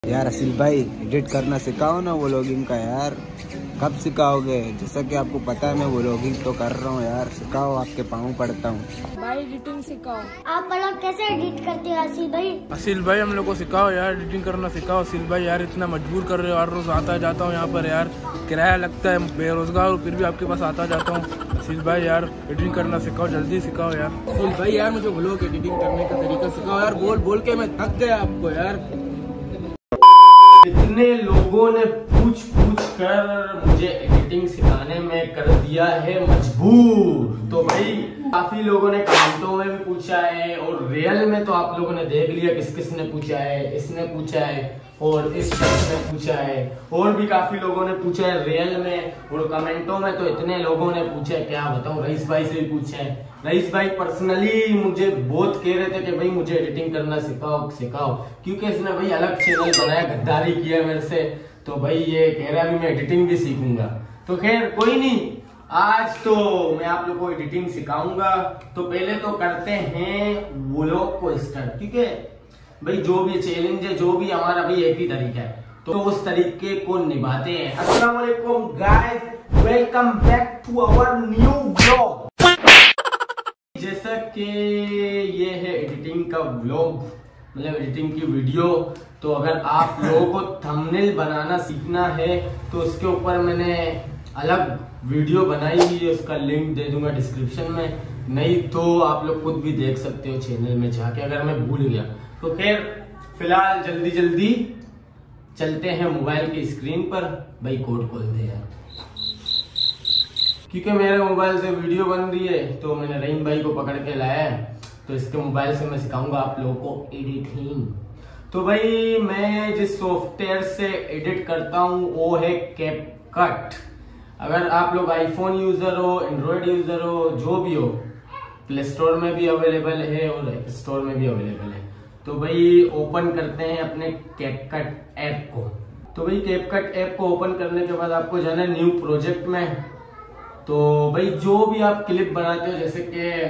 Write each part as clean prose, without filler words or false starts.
यार असिल भाई एडिट करना सिखाओ ना वो व्लॉगिंग का यार। कब सिखाओगे? जैसा कि आपको पता है मैं व्लॉगिंग तो कर रहा हूँ यार। सिखाओ, आपके पाँव पड़ता हूँ। भाई एडिटिंग सिखाओ। आप लोग कैसे एडिट करते हो असिल भाई? असिल भाई हम लोग को सिखाओ यार, एडिटिंग करना सिखाओ। असिल भाई यार इतना मजबूर कर रहे हो, हर रोज आता जाता हूँ यहाँ पर यार, किराया लगता है, बेरोजगार हूँ फिर भी आपके पास आता जाता हूँ। असिल भाई यार एडिटिंग करना सिखाओ, जल्दी सिखाओ यार। असिल भाई यार मुझे व्लॉग एडिटिंग करने का तरीका सिखाओ यार, बोल बोल के मैं थक गया आपको यार। इतने लोगों ने पूछ कर मुझे एडिटिंग सिखाने में कर दिया है मजबूर। तो भाई काफी लोगों ने कमेंटों में भी पूछा है और रियल में तो आप लोगों ने देख लिया किस किस ने पूछा है। इसने पूछा है और इस शख्स ने पूछा है और भी काफी लोगों ने पूछा है रियल में और कमेंटों में तो इतने लोगों ने पूछा है, क्या बताऊं। रईस भाई से भी पूछा है। रईस भाई पर्सनली मुझे बहुत कह रहे थे कि भाई मुझे एडिटिंग करना सिखाओ सिखाओ, क्योंकि इसने भाई अलग चैनल बनाया, गद्दारी किया मेरे से। तो भाई ये कह रहा है मैं एडिटिंग भी सीखूंगा। तो खैर कोई नहीं, आज तो मैं आप लोग को एडिटिंग सिखाऊंगा। तो पहले तो करते हैं व्लॉग को स्टार्ट, क्योंकि भाई जो भी चैलेंज है, जो भी हमारा भाई एक ही तरीका है, तो उस तरीके को निभाते हैं। अस्सलाम वालेकुम guys, welcome back to our new vlog. जैसा कि ये है एडिटिंग का व्लॉग, मतलब एडिटिंग की वीडियो। तो अगर आप लोगों को थंबनेल बनाना सीखना है तो उसके ऊपर मैंने अलग वीडियो बनाई हुई है, उसका लिंक दे दूंगा डिस्क्रिप्शन में। नहीं तो आप लोग खुद भी देख सकते हो चैनल में जाके, अगर मैं भूल गया तो। खैर फिलहाल जल्दी जल्दी चलते हैं मोबाइल की स्क्रीन पर। भाई कोड खोल दे यार, क्योंकि मेरे मोबाइल से वीडियो बन रही है तो मैंने रहीम भाई को पकड़ के लाया है। तो इसके मोबाइल से मैं सिखाऊंगा आप लोगों को एडिटिंग। तो भाई मैं जिस सॉफ्टवेयर से एडिट करता हूँ वो है कैपकट। अगर आप लोग आईफोन यूजर हो, एंड्रॉयड यूजर हो, जो भी हो, प्ले स्टोर में भी अवेलेबल है और ऐप स्टोर में भी अवेलेबल है। तो भाई ओपन करते हैं अपने कैपकट ऐप को। तो भाई कैपकट ऐप को ओपन करने के बाद आपको जाना है न्यू प्रोजेक्ट में। तो भाई जो भी आप क्लिप बनाते हो, जैसे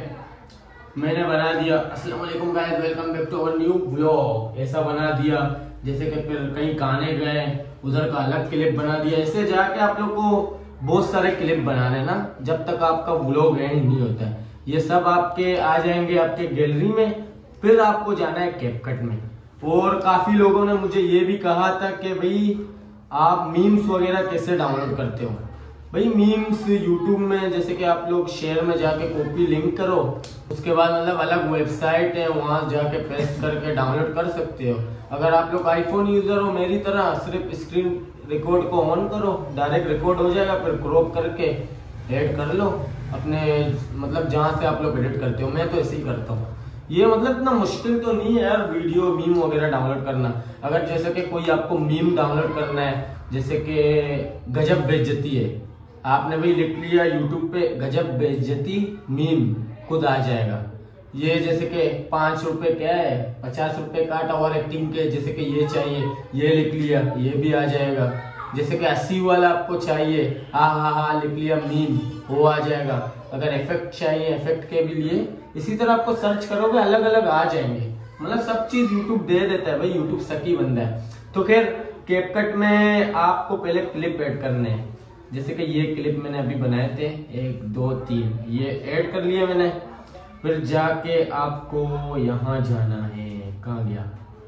कि मैंने बना दिया अस्सलाम वालेकुम guys, welcome back to our new vlog, ऐसा बना दिया। जैसे कि फिर कहीं गाने गए, उधर का अलग क्लिप बना दिया। ऐसे जाके आप लोग को बहुत सारे क्लिप बनाने ना, जब तक आपका व्लॉग एंड नहीं होता है। ये सब आपके आ जाएंगे आपके गैलरी में, फिर आपको जाना है कैपकट में। और काफी लोगों ने मुझे ये भी कहा था कि भाई आप मीम्स वगैरह कैसे डाउनलोड करते हो। भाई मीम्स यूट्यूब में जैसे कि आप लोग शेयर में जाके कॉपी लिंक करो, उसके बाद मतलब अलग वेबसाइट है वहां जाके पेस्ट करके डाउनलोड कर सकते हो। अगर आप लोग आईफोन यूजर हो मेरी तरह, सिर्फ स्क्रीन रिकॉर्ड को ऑन करो, डायरेक्ट रिकॉर्ड हो जाएगा, फिर क्रॉप करके ऐड कर लो अपने, मतलब जहां से आप लोग एडिट करते हो। मैं तो ऐसे ही करता हूँ। ये मतलब इतना मुश्किल तो नहीं है यार वीडियो मीम वगैरह डाउनलोड करना। अगर जैसे कि कोई आपको मीम डाउनलोड करना है, जैसे कि गजब बेइज्जती है, आपने भाई लिख लिया यूट्यूब पे गजब बेइज्जती मीम, खुद आ जाएगा। ये जैसे कि 5 रुपए क्या है, 50 रुपए काट ओवर एक्टिंग के, जैसे कि ये चाहिए, ये लिख लिया, ये भी आ जाएगा। जैसे कि 80 वाला आपको चाहिए, हा लिख लिया मीम, वो आ जाएगा। अगर इफेक्ट चाहिए, इफेक्ट के भी लिए इसी तरह आपको सर्च करोगे, अलग अलग आ जाएंगे। मतलब सब चीज यूट्यूब दे देता है भाई, यूट्यूब सकी बंदा है। तो खैर कैपकट में आपको पहले क्लिप ऐड करने हैं। जैसे कि ये क्लिप मैंने अभी बनाए थे, 1 2 3, ये ऐड कर लिया मैंने। फिर जाके आपको यहाँ जाना है, कहाँ गया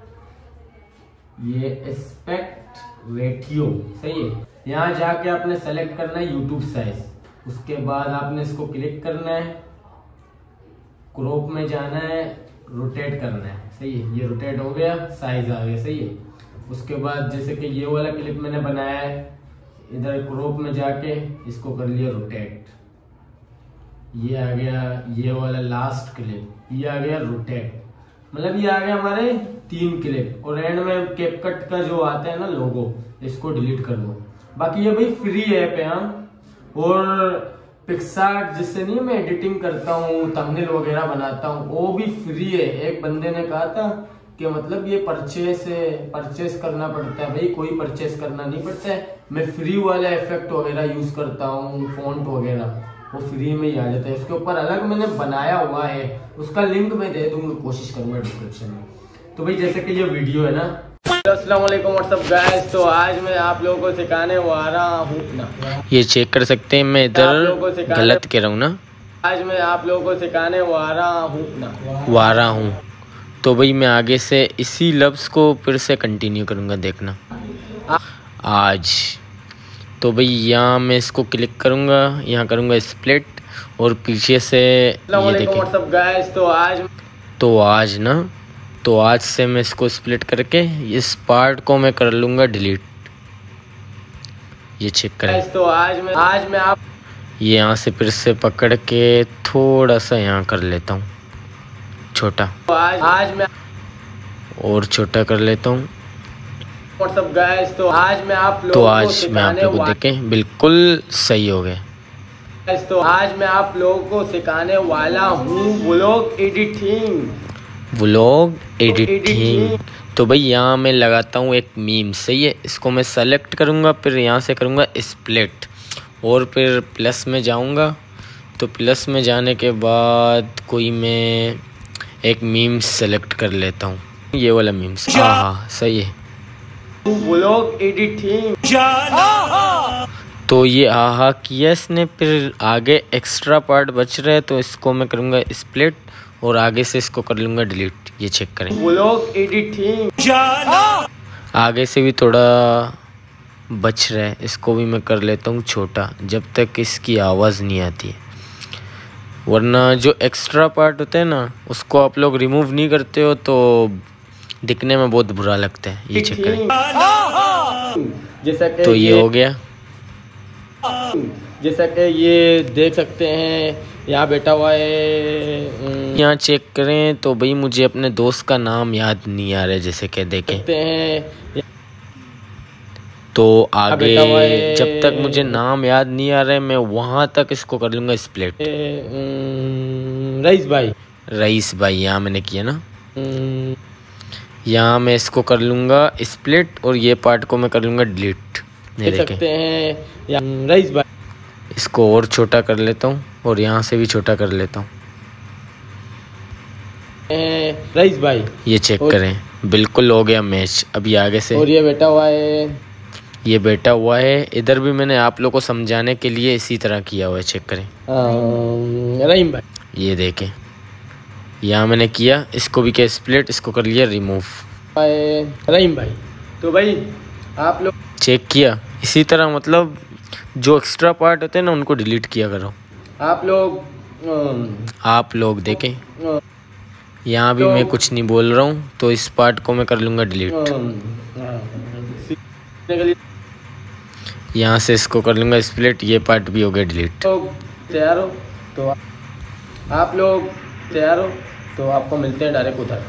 ये एस्पेक्ट रेटियो, सही है। यहाँ जाके आपने सेलेक्ट करना है यूट्यूब साइज। उसके बाद आपने इसको क्लिक करना है, क्रॉप में जाना है, रोटेट करना है, सही है। ये रोटेट हो गया, साइज आ गया, सही है। उसके बाद जैसे कि ये वाला क्लिप मैंने बनाया है, इधर क्रॉप में जाके इसको कर लिया रोटेट, ये आ गया। ये वाला लास्ट क्लिप, ये आ गया रोटेट। मतलब ये आ गया हमारे 3 क्लिप। और एंड में कैपकट का जो आता है ना लोगो, इसको डिलीट कर दो। बाकी ये भाई फ्री ऐप है। और पिक्सार्ट जिससे नहीं मैं एडिटिंग करता हूँ, थंबनेल वगैरह बनाता हूँ, वो भी फ्री है। एक बंदे ने कहा था कि मतलब ये परचेस करना पड़ता है। भाई कोई परचेस करना नहीं पड़ता है। मैं फ्री वाला इफेक्ट वगैरह यूज करता हूँ, फॉन्ट वगैरह वो फ्री में ही आ जाता है। उसके ऊपर अलग मैंने बनाया हुआ है, उसका लिंक मैं दे दूंगा, कोशिश करूंगा डिस्क्रिप्शन में। तो भाई जैसे कि ये वीडियो है ना, अस्सलाम वालेकुम व्हाट्सअप गाइस। तो आज मैं आप लोगों को सिखाने वाला हूँ ना, ये चेक कर सकते हैं मैं इधर गलत कह रहा हूँ ना। आज मैं आप लोगों को सिखाने वाला हूँ ना, वारा हूँ। तो भाई मैं आगे से इसी लफ्ज़ को फिर से कंटिन्यू करूँगा, देखना। आज तो भाई यहाँ मैं इसको क्लिक करूँगा, यहाँ करूँगा स्प्लिट और पीछे से ये देखें। What's up guys. तो आज ना, तो आज से मैं इसको स्प्लिट करके इस पार्ट को मैं कर लूँगा डिलीट। ये चेक करें। तो आज मैं आप ये यहाँ से फिर से पकड़ के थोड़ा सा यहाँ कर लेता हूँ छोटा, तो आज मैं और छोटा कर लेता हूँ। What's up guys. तो आज मैं आप लोगों तो आज मैं आप लोगों को देखें बिल्कुल सही हो गया। तो आज मैं आप लोगों को सिखाने वाला हूँ व्लॉग एडिटिंग। तो भाई यहाँ मैं लगाता हूँ एक मीम, सही है। इसको मैं सेलेक्ट करूँगा, फिर यहाँ से करूँगा स्प्लिट और फिर प्लस में जाऊँगा। तो प्लस में जाने के बाद कोई मैं एक मीम सेलेक्ट कर लेता हूँ, ये वाला मीम। हाँ सही है, व्लॉग एडिटिंग। तो ये आहा किया इसने, फिर आगे एक्स्ट्रा पार्ट बच रहा है तो इसको मैं करूँगा स्प्लिट और आगे से इसको कर लूँगा डिलीट। ये चेक करें। Vlog editing. आगे से भी थोड़ा बच रहा है, इसको भी मैं कर लेता हूँ छोटा, जब तक इसकी आवाज़ नहीं आती है। वरना जो एक्स्ट्रा पार्ट होते हैं ना, उसको आप लोग रिमूव नहीं करते हो तो दिखने में बहुत बुरा लगता है। ये चेक करें। जैसा कि तो ये हो गया। जैसा कि ये देख सकते हैं, यहाँ बैठा हुआ है। यहाँ चेक करें तो भाई मुझे अपने दोस्त का नाम याद नहीं आ रहा है, जैसे कि देखें। तो आगे जब तक मुझे नाम याद नहीं आ रहा है, मैं वहाँ तक इसको कर लूँगा स्प्लिट। रईस भाई यहाँ मैंने किया ना, यहाँ मैं इसको कर लूँगा स्प्लिट और ये पार्ट को मैं कर लूँगा डिलीट। देख सकते हैं रईस भाई। इसको और छोटा कर लेता हूँ और यहाँ से भी छोटा कर लेता हूँ। रईस भाई ये चेक करें, बिल्कुल हो गया मैच। अभी आगे से और ये बैठा हुआ है, ये बैठा हुआ है। इधर भी मैंने आप लोगों को समझाने के लिए इसी तरह किया हुआ है, चेक करें। रहीम भाई ये देखें, यहाँ मैंने किया, इसको भी किया स्प्लिट, इसको कर लिया रिमूव। रहीम भाई। तो भाई आप लोग चेक किया इसी तरह, मतलब जो एक्स्ट्रा पार्ट होते हैं ना उनको डिलीट किया करो। आप लोग देखें, यहाँ भी मैं कुछ नहीं बोल रहा हूँ, तो इस पार्ट को मैं कर लूँगा डिलीट। यहाँ से इसको कर लूँगा स्प्लिट, ये पार्ट भी हो गया डिलीट। तैयार हो? तो आप लोग तैयार हो? तो आपको मिलते हैं डायरेक्ट उधर।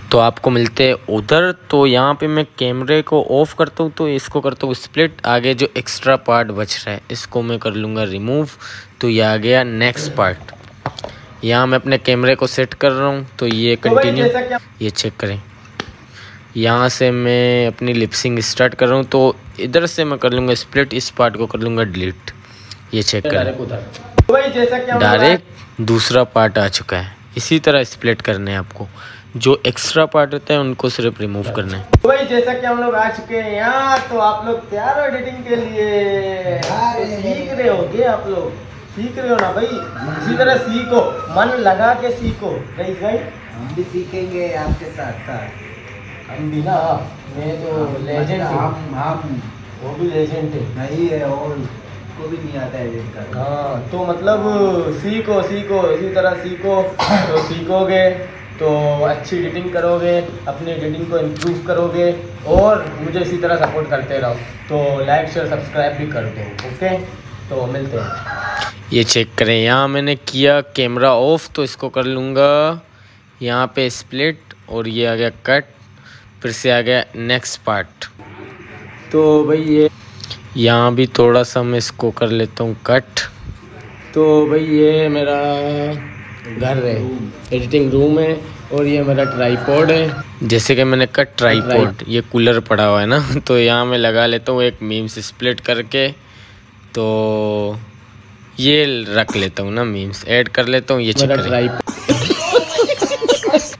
तो यहाँ पे मैं कैमरे को ऑफ करता हूँ, तो इसको करता हूँ स्प्लिट। आगे जो एक्स्ट्रा पार्ट बच रहा है इसको मैं कर लूँगा रिमूव। तो ये आ गया नेक्स्ट पार्ट। यहाँ मैं अपने कैमरे को सेट कर रहा हूँ, तो ये कंटिन्यू। ये चेक करें, यहाँ से मैं अपनी लिपसिंग स्टार्ट कर रहा हूँ, तो इधर से मैं कर लूँगा स्प्लिट, इस पार्ट को कर लूँगा डिलीट। ये चेक करें, डायरेक्ट दूसरा पार्ट आ चुका है। इसी तरह स्प्लिट करने हैं आपको, जो एक्स्ट्रा पार्ट होता है उनको सिर्फ रिमूव करना है। तो भाई जैसा कि हम लोग आ चुके हैं यहाँ, तो आप लोग तैयार हो एडिटिंग के लिए? सीख रहे हो क्या? आप लोग सीख रहे हो ना भाई? इसी तरह सीखो, मन लगा के सीखो। रईस भाई हम भी सीखेंगे आपके साथ साथ। हम भी ना, मैं तो लेजेंड हम वो भी लेजेंड है। नहीं है और उसको भी नहीं आता एडिट करना। हाँ तो मतलब सीखो इसी तरह सीखो, तो सीखोगे तो अच्छी एडिटिंग करोगे, अपनी एडिटिंग को इम्प्रूव करोगे और मुझे इसी तरह सपोर्ट करते रहो। तो लाइक शेयर सब्सक्राइब भी कर दो। ओके, तो मिलते हैं। ये चेक करें, यहाँ मैंने किया कैमरा ऑफ, तो इसको कर लूँगा यहाँ पे स्प्लिट और ये आ गया कट, फिर से आ गया नेक्स्ट पार्ट। तो भाई ये यहाँ भी थोड़ा सा मैं इसको कर लेता हूँ कट। तो भाई ये मेरा घर है, एडिटिंग रूम है, और ये मेरा ट्राईपॉड है। जैसे कि मैंने कट ट्राईपॉड, ये कूलर पड़ा हुआ है ना, तो यहाँ मैं लगा लेता हूँ एक मीम्स स्प्लिट करके, तो ये रख लेता हूँ ना, मीम्स ऐड कर लेता हूँ। ये चेक करें,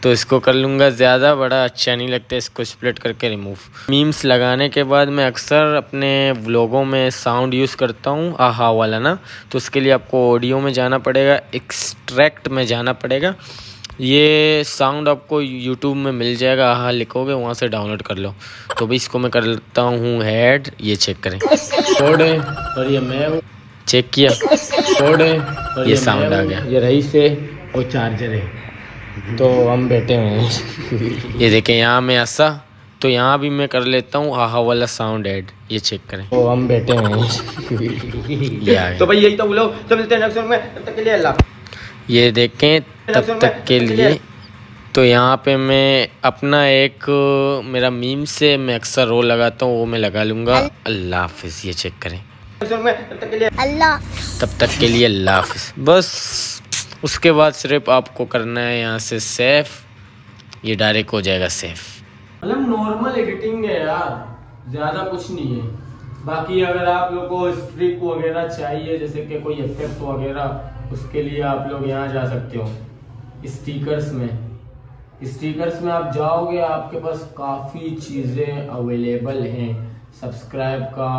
तो इसको कर लूँगा ज़्यादा बड़ा, अच्छा नहीं लगता, इसको स्प्लिट करके रिमूव। मीम्स लगाने के बाद मैं अक्सर अपने व्लॉगों में साउंड यूज़ करता हूँ, आहा वाला ना, तो उसके लिए आपको ऑडियो में जाना पड़ेगा, एक्सट्रैक्ट में जाना पड़ेगा। ये साउंड आपको यूट्यूब में मिल जाएगा, आहा लिखोगे वहाँ से डाउनलोड कर लो। तो भाई इसको मैं कर लेता हूँ हेड, ये चेक करें, कोड है और ये मैं हूँ, चेक किया, कोड है और ये साउंड आ गया। ये रईस है और चार्जर है, तो हम बैठे हुए हैं। ये देखें यहाँ में ऐसा, तो यहाँ भी मैं कर लेता हूँ आहा वाला साउंड ऐड, ये चेक करें, तो हम बैठे हुए हैं। ये आ गया। तो भाई यही तो लोग, तो मिलते हैं नेक्स्ट में, तब तक के लिए अल्लाह। ये देखें तब तक के लिए। तो यहाँ पे मैं अपना एक मेरा मीम से मैं अक्सर रोल लगाता हूँ, वो मैं लगा लूँगा, अल्लाह हाफिज़, ये चेक करें, अल्लाह तब तक के लिए अल्लाह हाफिज़। बस उसके बाद सिर्फ आपको करना है यहाँ से सेफ, ये डायरेक्ट हो जाएगा सेफ। मतलब नॉर्मल एडिटिंग है यार, ज़्यादा कुछ नहीं है। बाकी अगर आप लोग को स्ट्रिक वगैरह चाहिए, जैसे कि कोई इफेक्ट वगैरह, उसके लिए आप लोग यहाँ जा सकते हो स्टिकर्स में। स्टिकर्स में आप जाओगे, आपके पास काफ़ी चीज़ें अवेलेबल हैं, सब्सक्राइब का,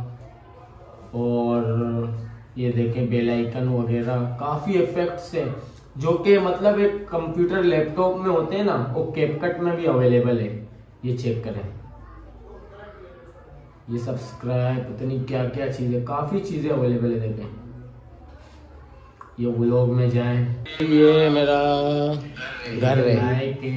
और ये देखें बेल आइकन वगैरह, काफ़ी इफेक्ट्स हैं जो कि मतलब एक कंप्यूटर लैपटॉप में होते हैं ना, वो कैपकट में भी अवेलेबल है, ये चेक करें। ये सब्सक्राइब, पता नहीं क्या क्या चीज़ें, काफ़ी चीज़ें अवेलेबल है, देखें। ये व्लॉग में जाएं, ये मेरा घर है के,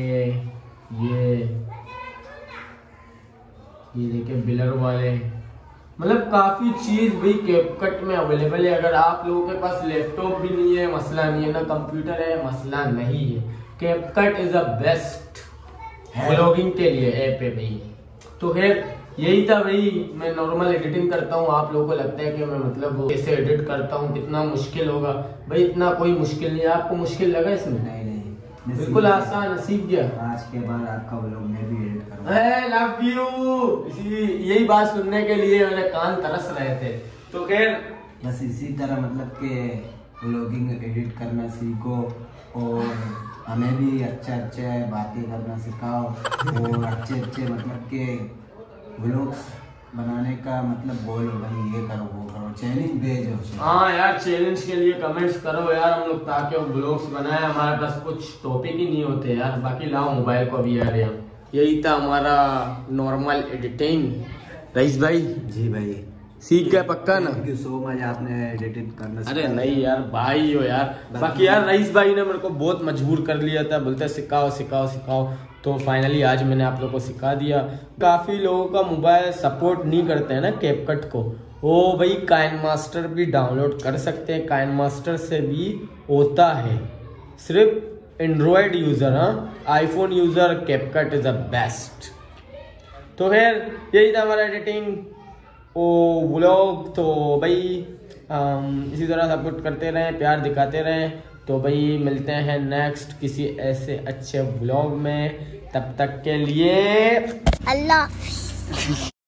ये देखिए बिलर वाले, मतलब काफ़ी चीज़ भाई कैपकट में अवेलेबल है। अगर आप लोगों के पास लैपटॉप भी नहीं है, मसला नहीं है, ना कंप्यूटर है, मसला नहीं है, CapCut is the best vlogging के लिए ऐप है भाई। तो खैर यही था भाई, मैं नॉर्मल एडिटिंग करता हूँ। आप लोगों को लगता है कि मैं मतलब कैसे एडिट करता हूँ, कितना मुश्किल होगा, भाई इतना कोई मुश्किल नहीं है। आपको मुश्किल लगा इसमें? नहीं, बिल्कुल आसान, सीख गया। आज के बाद आपका व्लॉग मैं भी एडिट करूंगा। Love you. यही बात सुनने के लिए मेरे कान तरस रहे थे। तो खैर बस इसी तरह मतलब के व्लॉगिंग एडिट करना सीखो, और हमें भी अच्छे बातें करना सिखाओ, और अच्छे मतलब के व्लॉग्स बनाने का मतलब बोलो भाई, ये करो वो करो, चैलेंज भेजो। हाँ यार, चैलेंज के लिए कमेंट्स करो यार हम लोग, ताकि व्लॉग्स बनाए। हमारे पास कुछ टॉपिक ही नहीं होते यार। बाकी लाओ मोबाइल को अभी यार। यही था हमारा नॉर्मल एडिटिंग। रईस भाई जी भाई, सीख गए पक्का ना? थैंक यू सो मच, आपने एडिटिंग करना। अरे नहीं यार, भाई हो यार। बाकी यार रईस भाई ने मेरे को बहुत मजबूर कर लिया था, बोलते सिखाओ सिखाओ सिखाओ। तो फाइनली आज मैंने आप लोगों को सिखा दिया। काफ़ी लोगों का मोबाइल सपोर्ट नहीं करते हैं ना कैपकट को, वो भाई काइनमास्टर भी डाउनलोड कर सकते हैं। काइनमास्टर से भी होता है, सिर्फ एंड्रॉयड यूज़र, हाँ iPhone user CapCut is the best. तो खैर यही था हमारा एडिटिंग ओ व्लॉग। तो भाई इसी तरह सपोर्ट करते रहें, प्यार दिखाते रहें। तो भाई मिलते हैं नेक्स्ट किसी ऐसे अच्छे व्लॉग में, तब तक के लिए अल्लाह।